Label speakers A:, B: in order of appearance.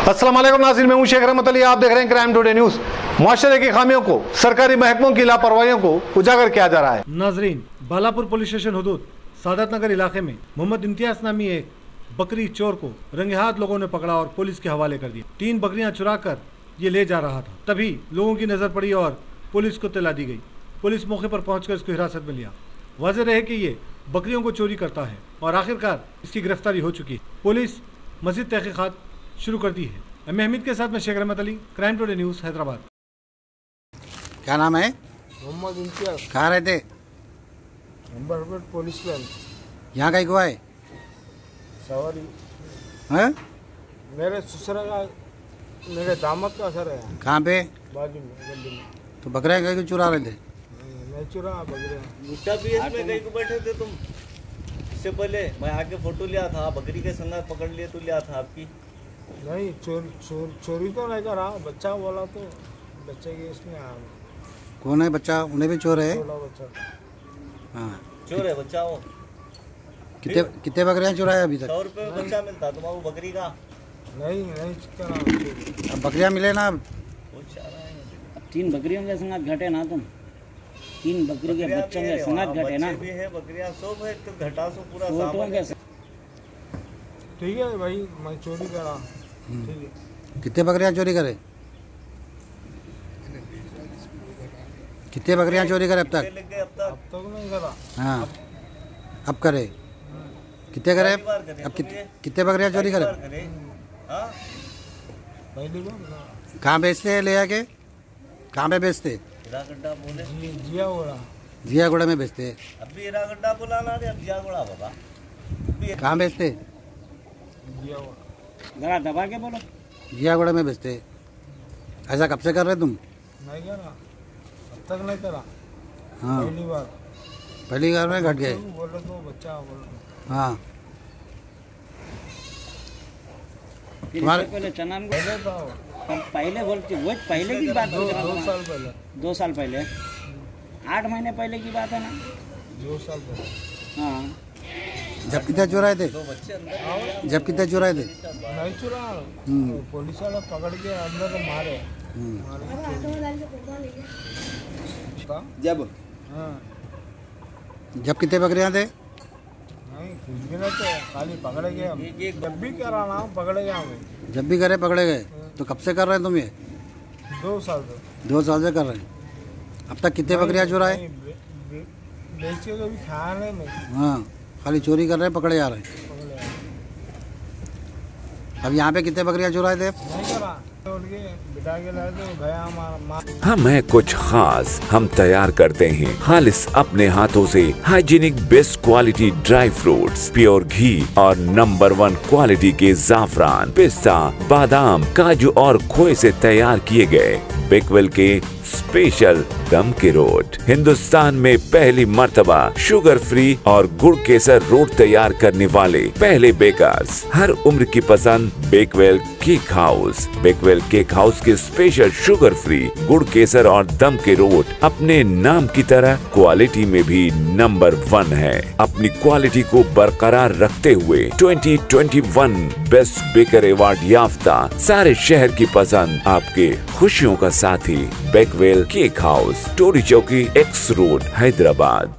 A: अस्सलाम वालेकुम नाज़रीन, मैं हूं शेख रहमत अली। आप देख रहे हैं क्राइम टुडे न्यूज़। मुआशरे की खामियों को, सरकारी महकमों की लापरवाहियों को उजागर किया जा रहा है।
B: नाज़रीन, बालापुर पुलिस स्टेशन हुदूद सादत नगर इलाके में मोहम्मद इम्तियाज नामी एक बकरी चोर को रंगे हाथ लोगों ने पकड़ा और पुलिस के हवाले कर दिया। 3 बकरियां चुरा कर ये ले जा रहा था, तभी लोगों की नजर पड़ी और पुलिस को इत्तला दी गई। पुलिस मौके पर पहुंचकर इसको हिरासत में लिया। वाज़ेह रहे कि ये बकरियों को चोरी करता है और आखिरकार इसकी गिरफ्तारी हो चुकी है। पुलिस मज़ीद तहकीकात शुरू कर दी है। एम हमीद के साथ में Sheikh Rahmat Ali, crime today news, Hyderabad.
C: क्या नाम है?
D: मोहम्मद इम्तियाज।
C: कहाँ रहते?
D: Number police line.
C: यहाँ का ही हुआ है?
D: सवारी
C: हैं?
D: मेरे ससुर का, मेरे दामाद का सर है।
C: कहाँ पे?
D: बाजू में गली में।
C: तो बकरे कहीं को चुरा रहे थे?
D: मैं चुरा बकरे।
E: गुट्टा पीएस में कहीं को बैठे थे तुम? इससे पहले मैं आके फोटो लिया था, बकरी के संग पकड़ लिए तो लिया था आपकी।
D: नहीं, चोरी तो नहीं करा। बच्चा बोला तो बच्चे के इसमें आया।
C: कौन है बच्चा? उन्हें भी चोर है?
D: बच्चा।
C: हाँ,
E: चोर है बच्चा वो।
C: कितने बकरियाँ चुराए अभी तक?
E: 100 रुपये में बच्चा मिलता तुम्हारा वो बकरी का?
D: नहीं करा।
C: अब बकरियाँ मिले ना? अब
F: 3 बकरियों के संग घटे ना तुम? 3 बकरी के बच्चों के संग घटे ना?
E: भी है बकरियां सब है, तो घटा सो पूरा
F: फोटो के
D: ठीक है भाई, मैं चोरी करा। ठीक है।
C: कितने बकरियाँ चोरी करे? कितने बकरियाँ चोरी करे अब तक?
D: अब तक नहीं करा।
C: हाँ, अब करे? कितने करे? अब कितने बकरियाँ चोरी करे?
D: पहली बार।
C: कहाँ बेचते हैं ले आके? कहाँ पे बेचते? जियागुड़ा में बेचते हैं।
E: अभी हीरागड्ढा बुलाना रे, अब जियागुड़ा बाबा।
C: कहाँ बेचते?
F: जरा दबा के बोलो।
C: जियागुड़ा में बेचते हैं। ऐसा कब से कर रहे तुम?
D: नहीं करा, अब तक नहीं करा।
C: हाँ,
D: पहली बार
C: में घट गए।
D: बोलो तो बच्चा बोलो।
C: हाँ,
F: तुम्हारे पहले चना पहले बोलते वो पहले की बात।
D: 2 साल पहले।
F: 2 साल पहले, 8 महीने पहले की बात है ना?
D: 2 साल पहले।
F: हाँ,
C: जब कितने चुराए थे? जब कितने चुराए थे?
D: नहीं चुरा। पुलिस वाला पकड़ के अंदर मारे।
C: जब
D: हाँ।
C: जब कितने बकरियां थे?
D: नहीं, कुछ भी नहीं थे, खाली पकड़े गए हम। जब भी करा ना पकड़े गए हमें।
C: जब भी करे पकड़े गए। तो कब से कर रहे हैं तुम ये?
D: 2 साल से।
C: 2 साल से कर रहे हैं। अब तक कितने बकरियां चुराए?
D: बेच के कभी खाया नहीं।
C: हाँ, खाली चोरी कर रहे हैं, पकड़े जा रहे हैं। अब यहाँ पे कितने बकरियां चुराए थे?
D: नहीं करा, बिठा के लाए थे, गया हमारा।
G: हम है कुछ खास, हम तैयार करते हैं खालिस अपने हाथों से hygienic best quality dry fruits, pure ghee और नंबर 1 क्वालिटी के जाफरान, पिस्ता, बादाम, काजू और खोए से तैयार किए गए बेकवेल के स्पेशल दम के रोट। हिंदुस्तान में पहली मर्तबा शुगर फ्री और गुड़ केसर रोट तैयार करने वाले पहले बेकर्स। हर उम्र की पसंद Bakewell cake house. Bakewell cake house के स्पेशल शुगर फ्री गुड़ केसर और दम के रोट अपने नाम की तरह क्वालिटी में भी नंबर 1 है। अपनी क्वालिटी को बरकरार रखते हुए 2021 बेस्ट बेकर अवार्ड याफ्ता सारे शहर की पसंद, आपके खुशियों का साथी बेकवेल केक हाउस, टोरी चौकी, X रोड, हैदराबाद।